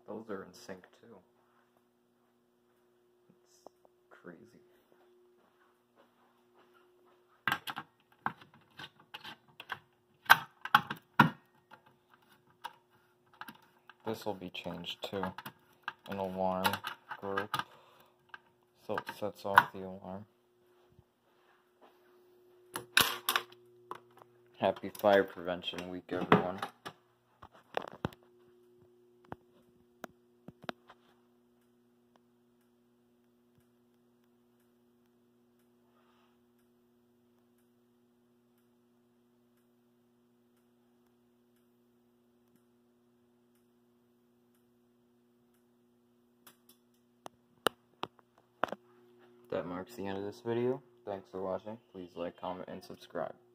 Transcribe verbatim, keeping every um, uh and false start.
Those are in sync too. It's crazy. This will be changed to an alarm group, so it sets off the alarm. Happy Fire Prevention Week, everyone. That marks the end of this video. Thanks for watching. Please like, comment, and subscribe.